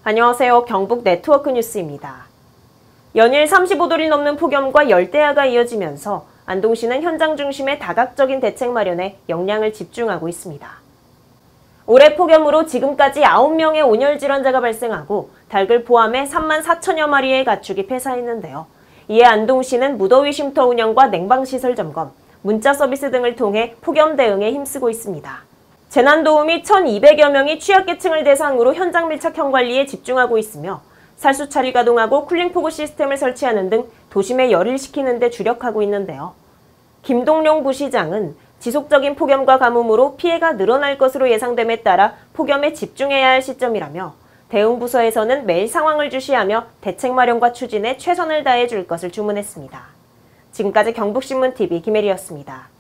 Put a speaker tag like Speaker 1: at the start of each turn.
Speaker 1: 안녕하세요. 경북 네트워크 뉴스입니다. 연일 35도를 넘는 폭염과 열대야가 이어지면서 안동시는 현장 중심의 다각적인 대책 마련에 역량을 집중하고 있습니다. 올해 폭염으로 지금까지 9명의 온열 질환자가 발생하고 닭을 포함해 3만 4천여 마리의 가축이 폐사했는데요. 이에 안동시는 무더위 쉼터 운영과 냉방시설 점검, 문자 서비스 등을 통해 폭염 대응에 힘쓰고 있습니다. 재난도우미 1,200여 명이 취약계층을 대상으로 현장 밀착형 관리에 집중하고 있으며 살수차를 가동하고 쿨링포구 시스템을 설치하는 등 도심의 열을 식히는 데 주력하고 있는데요. 김동룡 부시장은 지속적인 폭염과 가뭄으로 피해가 늘어날 것으로 예상됨에 따라 폭염에 집중해야 할 시점이라며 대응부서에서는 매일 상황을 주시하며 대책 마련과 추진에 최선을 다해 줄 것을 주문했습니다. 지금까지 경북신문TV 김혜리였습니다.